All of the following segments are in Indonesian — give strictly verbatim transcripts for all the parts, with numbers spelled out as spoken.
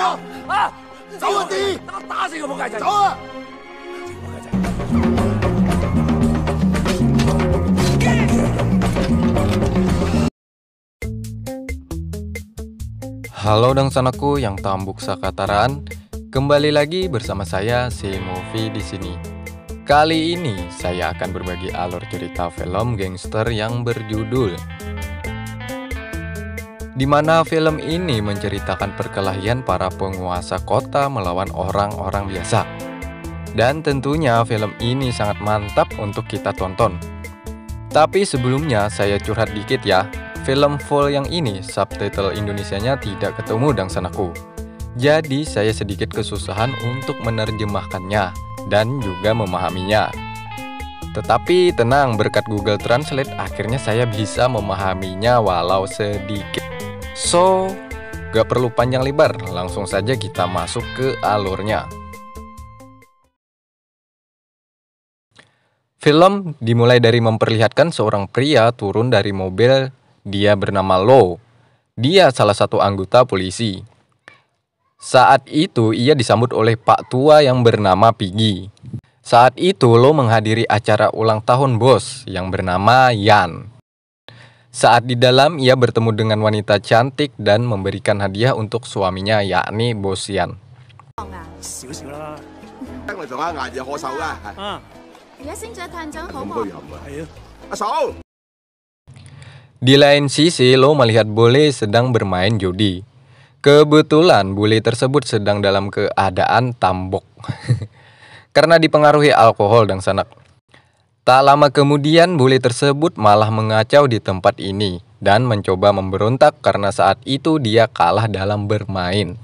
走啊！走啊！你打打死個仆街仔！走啊！ Halo dangsanku yang tambuk sakataraan, kembali lagi bersama saya si Movie di sini. Kali ini saya akan berbagi alur cerita film gangster yang berjudul, di mana film ini menceritakan perkelahian para penguasa kota melawan orang-orang biasa. Dan tentunya film ini sangat mantap untuk kita tonton. Tapi sebelumnya saya curhat dikit ya. Film full yang ini subtitle Indonesianya tidak ketemu dangsanaku. Jadi saya sedikit kesusahan untuk menerjemahkannya dan juga memahaminya. Tetapi tenang, berkat Google Translate akhirnya saya bisa memahaminya walau sedikit. So, gak perlu panjang lebar, langsung saja kita masuk ke alurnya. Film dimulai dari memperlihatkan seorang pria turun dari mobil. Dia bernama Lo. Dia salah satu anggota polisi. Saat itu ia disambut oleh Pak Tua yang bernama Piggy. Saat itu Lo menghadiri acara ulang tahun bos yang bernama Yan. Saat di dalam ia bertemu dengan wanita cantik dan memberikan hadiah untuk suaminya, yakni Bos Yan. Di lain sisi, Lo melihat bule sedang bermain judi. Kebetulan bule tersebut sedang dalam keadaan tambok karena dipengaruhi alkohol dan sanak. Tak lama kemudian bule tersebut malah mengacau di tempat ini dan mencoba memberontak karena saat itu dia kalah dalam bermain.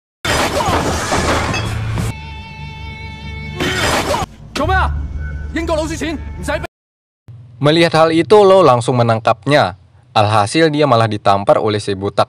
Melihat hal itu, Lo langsung menangkapnya. Alhasil dia malah ditampar oleh si botak.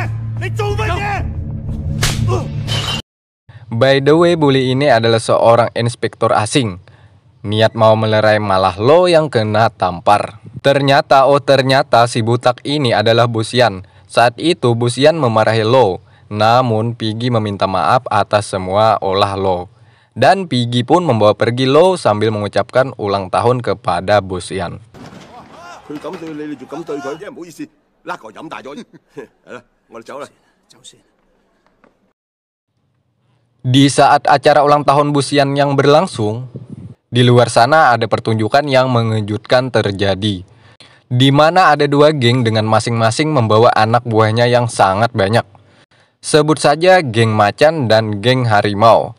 By the way, bully ini adalah seorang inspektor asing. Niat mau melerai malah Lo yang kena tampar. Ternyata, oh ternyata si botak ini adalah Bos Yan. Saat itu Bos Yan memarahi Lo. Namun Piggy meminta maaf atas semua olah Lo. Dan Piggy pun membawa pergi Lo sambil mengucapkan ulang tahun kepada Bos Yan. Di saat acara ulang tahun Bos Yan yang berlangsung, di luar sana ada pertunjukan yang mengejutkan terjadi, di mana ada dua geng dengan masing-masing membawa anak buahnya yang sangat banyak. Sebut saja geng macan dan geng harimau.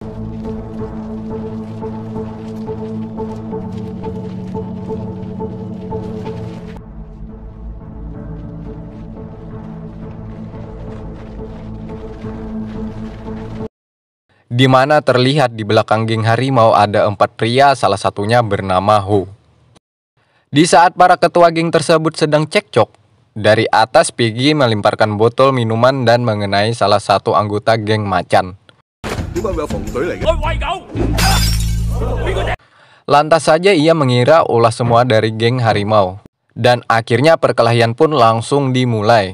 Di mana terlihat di belakang geng harimau ada empat pria, salah satunya bernama Ho. Di saat para ketua geng tersebut sedang cekcok, dari atas Piggy melemparkan botol minuman dan mengenai salah satu anggota geng macan. Lantas saja ia mengira ulah semua dari geng harimau. Dan akhirnya perkelahian pun langsung dimulai.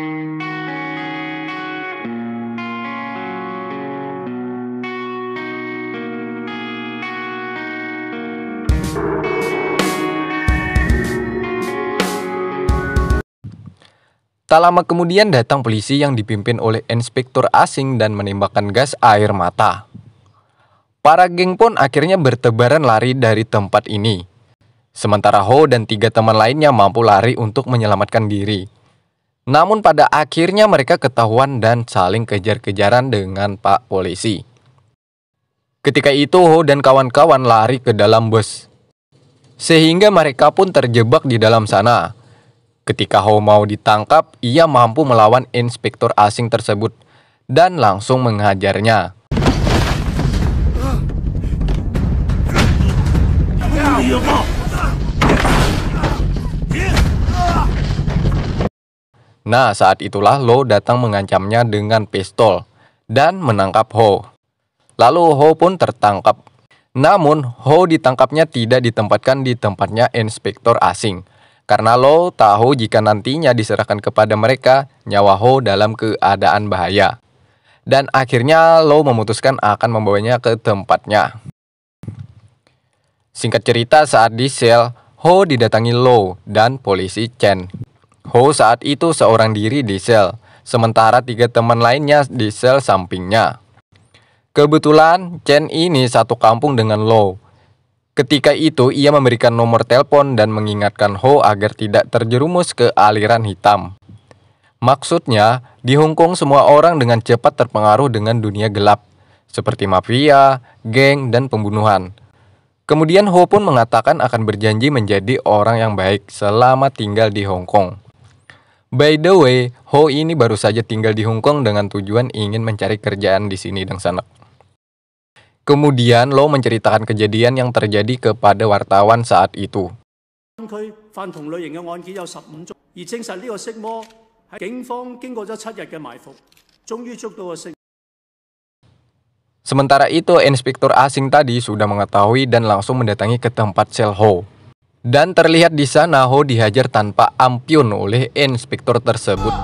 Tak lama kemudian datang polisi yang dipimpin oleh inspektur asing dan menembakkan gas air mata. Para geng pun akhirnya bertebaran lari dari tempat ini. Sementara Ho dan tiga teman lainnya mampu lari untuk menyelamatkan diri. Namun pada akhirnya mereka ketahuan dan saling kejar-kejaran dengan Pak Polisi. Ketika itu Ho dan kawan-kawan lari ke dalam bus. Sehingga mereka pun terjebak di dalam sana. Ketika Ho mau ditangkap, ia mampu melawan inspektur asing tersebut dan langsung menghajarnya. Nah, saat itulah Lo datang mengancamnya dengan pistol dan menangkap Ho. Lalu Ho pun tertangkap. Namun, Ho ditangkapnya tidak ditempatkan di tempatnya inspektur asing. Karena Lo tahu jika nantinya diserahkan kepada mereka, nyawa Ho dalam keadaan bahaya. Dan akhirnya Lo memutuskan akan membawanya ke tempatnya. Singkat cerita, saat di sel, Ho didatangi Lo dan polisi Chen. Ho saat itu seorang diri di sel, sementara tiga teman lainnya di sel sampingnya. Kebetulan Chen ini satu kampung dengan Lo. Ketika itu ia memberikan nomor telepon dan mengingatkan Ho agar tidak terjerumus ke aliran hitam. Maksudnya, di Hong Kong semua orang dengan cepat terpengaruh dengan dunia gelap, seperti mafia, geng, dan pembunuhan. Kemudian Ho pun mengatakan akan berjanji menjadi orang yang baik selama tinggal di Hong Kong. By the way, Ho ini baru saja tinggal di Hong Kong dengan tujuan ingin mencari kerjaan di sini dan sana. Kemudian Lo menceritakan kejadian yang terjadi kepada wartawan saat itu. Sementara itu, inspektur asing tadi sudah mengetahui dan langsung mendatangi ke tempat sel Ho. Dan terlihat di sana Ho dihajar tanpa ampun oleh inspektur tersebut.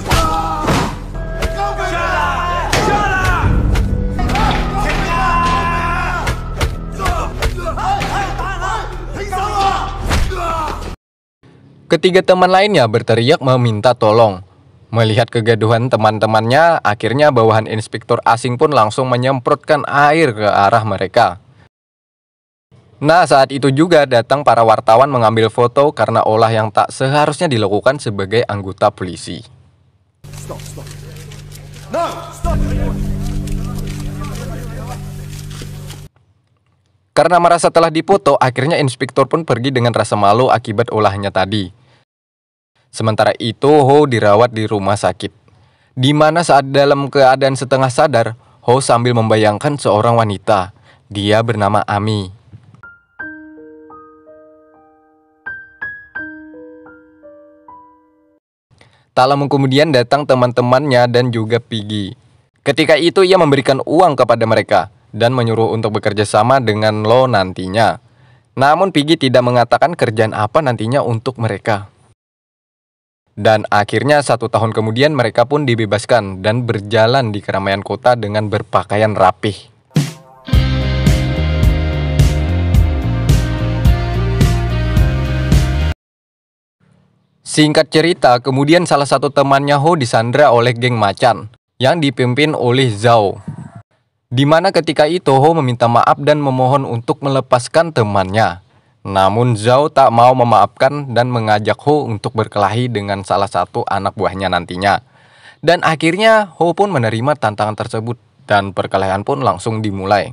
Ketiga teman lainnya berteriak meminta tolong. Melihat kegaduhan teman-temannya, akhirnya bawahan inspektur asing pun langsung menyemprotkan air ke arah mereka. Nah, saat itu juga datang para wartawan mengambil foto karena olah yang tak seharusnya dilakukan sebagai anggota polisi. Stop, stop. No, stop. Karena merasa telah dipoto, akhirnya inspektur pun pergi dengan rasa malu akibat olahnya tadi. Sementara itu, Ho dirawat di rumah sakit, di mana saat dalam keadaan setengah sadar, Ho sambil membayangkan seorang wanita. Dia bernama Ami. Tak lama kemudian datang teman-temannya dan juga Piggy. Ketika itu ia memberikan uang kepada mereka dan menyuruh untuk bekerja sama dengan Lo nantinya. Namun Piggy tidak mengatakan kerjaan apa nantinya untuk mereka. Dan akhirnya satu tahun kemudian mereka pun dibebaskan dan berjalan di keramaian kota dengan berpakaian rapih. Singkat cerita, kemudian salah satu temannya Ho disandra oleh geng macan yang dipimpin oleh Zhao. Di mana ketika itu Ho meminta maaf dan memohon untuk melepaskan temannya. Namun Zhao tak mau memaafkan dan mengajak Ho untuk berkelahi dengan salah satu anak buahnya nantinya. Dan akhirnya Ho pun menerima tantangan tersebut dan perkelahian pun langsung dimulai.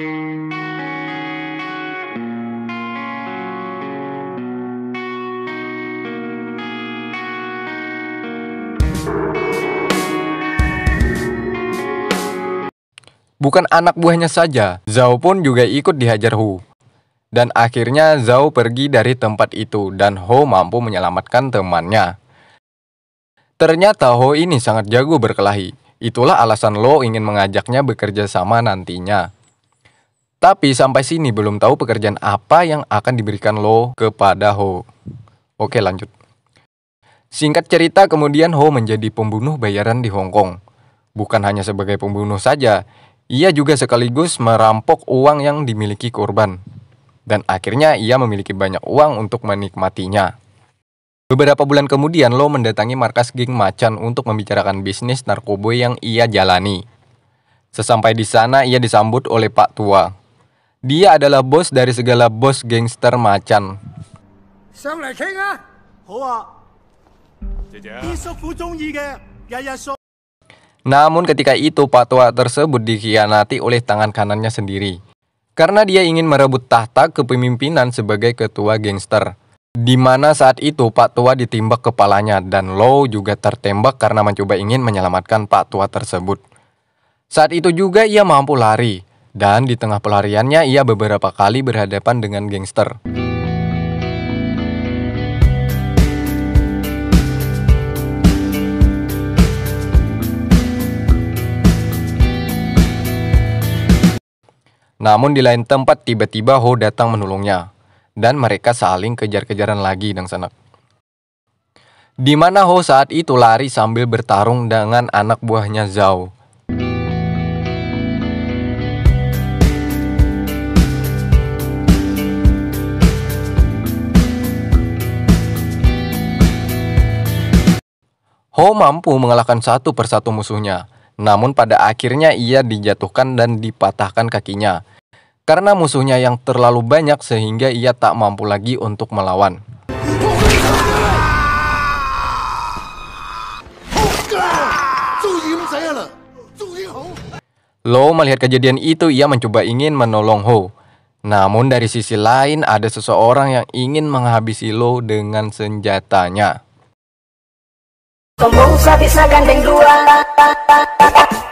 Bukan anak buahnya saja, Zhao pun juga ikut dihajar Ho. Dan akhirnya Zhao pergi dari tempat itu dan Ho mampu menyelamatkan temannya. Ternyata Ho ini sangat jago berkelahi. Itulah alasan Lo ingin mengajaknya bekerja sama nantinya. Tapi sampai sini belum tahu pekerjaan apa yang akan diberikan Lo kepada Ho. Oke, lanjut. Singkat cerita, kemudian Ho menjadi pembunuh bayaran di Hong Kong. Bukan hanya sebagai pembunuh saja, ia juga sekaligus merampok uang yang dimiliki korban. Dan akhirnya ia memiliki banyak uang untuk menikmatinya. Beberapa bulan kemudian Lo mendatangi markas geng macan untuk membicarakan bisnis narkoba yang ia jalani. Sesampai di sana ia disambut oleh Pak Tua. Dia adalah bos dari segala bos gangster macan. Namun ketika itu Pak Tua tersebut dikhianati oleh tangan kanannya sendiri. Karena dia ingin merebut tahta kepemimpinan sebagai ketua gangster. Di mana saat itu Pak Tua ditembak kepalanya dan Lo juga tertembak karena mencoba ingin menyelamatkan Pak Tua tersebut. Saat itu juga ia mampu lari, dan di tengah pelariannya ia beberapa kali berhadapan dengan gangster. Namun di lain tempat tiba-tiba Ho datang menolongnya. Dan mereka saling kejar-kejaran lagi dan sana. Di mana Ho saat itu lari sambil bertarung dengan anak buahnya Zhao. Ho mampu mengalahkan satu persatu musuhnya, namun pada akhirnya ia dijatuhkan dan dipatahkan kakinya karena musuhnya yang terlalu banyak sehingga ia tak mampu lagi untuk melawan. Lo melihat kejadian itu, ia mencoba ingin menolong Ho. Namun dari sisi lain ada seseorang yang ingin menghabisi Lo dengan senjatanya. Kau bisa bisa gandeng dua.